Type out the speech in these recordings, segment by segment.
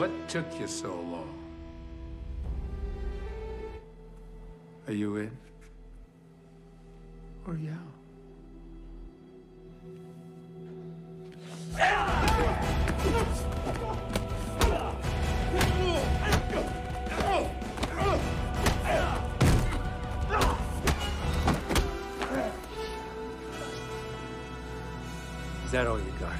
What took you so long? Are you in? Or you out? Is that all you got?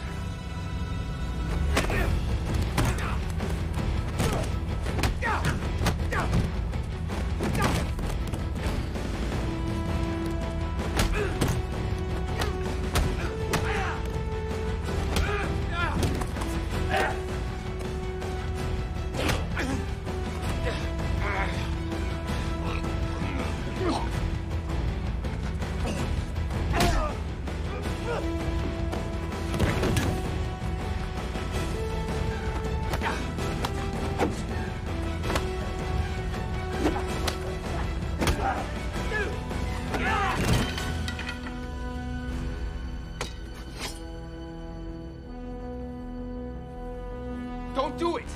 Don't do it!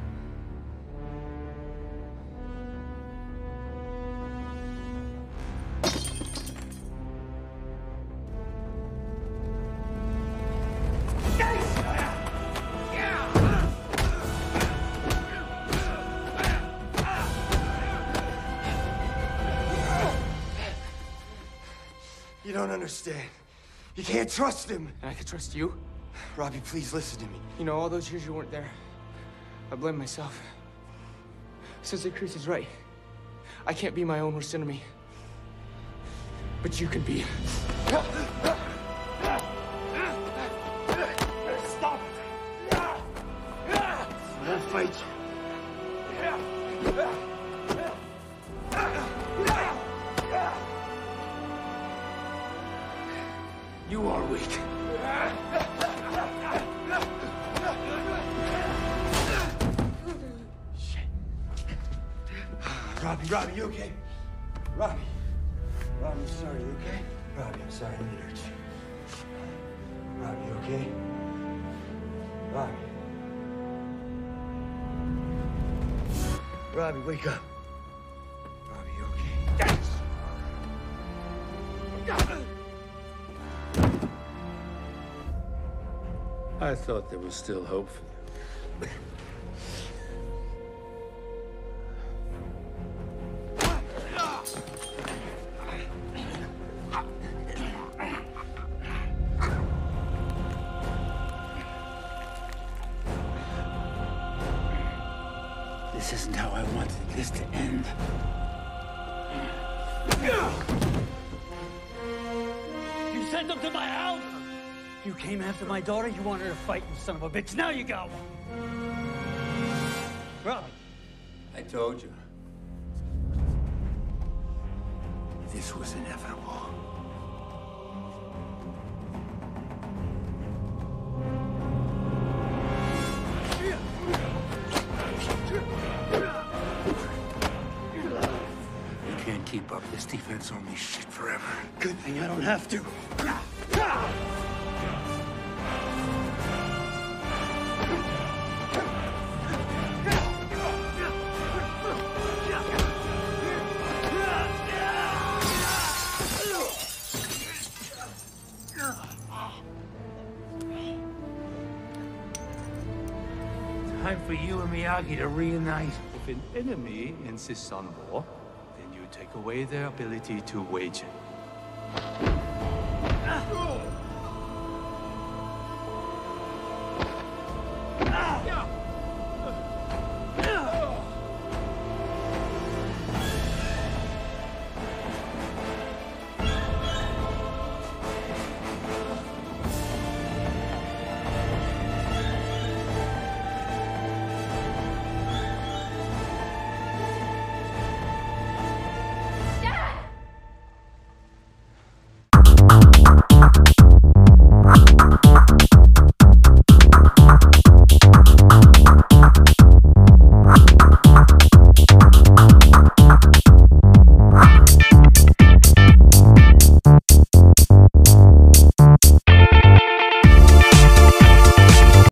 You don't understand. You can't trust him. And I can trust you? Robbie, please listen to me. You know, all those years you weren't there, I blame myself. Sensei Kreese is right. I can't be my own worst enemy. But you can be. Stop it! I won't fight you. You are weak. Robbie, you okay? Robbie, I'm sorry, you okay? Robbie, I'm sorry, I didn't hurt you. Robbie, you okay? Robbie, wake up. Robbie, you okay? I thought there was still hope for you. This isn't how I wanted this to end. You sent them to my house! You came after my daughter, you wanted to fight, you son of a bitch. Now you got one! Robbie. I told you. This was inevitable. You can't keep up this defense on me shit forever. Good thing I don't have to. Time for you and Miyagi to reunite. If an enemy insists on war, then you take away their ability to wage it.